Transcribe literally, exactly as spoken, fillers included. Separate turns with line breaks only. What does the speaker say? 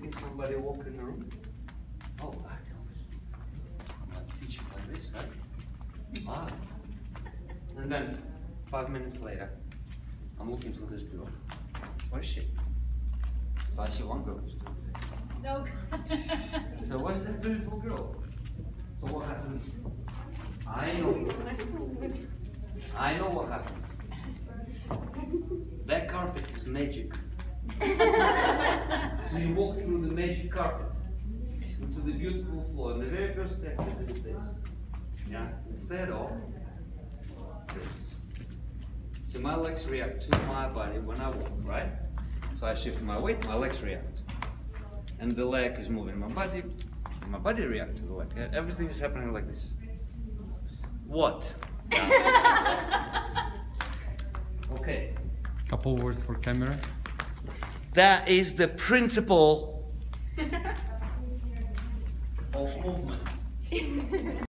looking somebody walk in the room. Oh, I know. I'm not teaching like this, right? Ah. And then, five minutes later, I'm looking for this girl. Where is she? So I see one girl who's doing this.
No.
So where's that beautiful girl? So what happens? I know. I know what happens. That carpet is magic. So you walk through the magic carpet into the beautiful floor, and the very first step you do is this. Yeah? Instead of this. So my legs react to my body when I walk, right? So I shift my weight, my legs react. And the leg is moving my body, and my body reacts to the leg. Everything is happening like this. What? Okay.
Couple words for camera.
That is the principle of movement.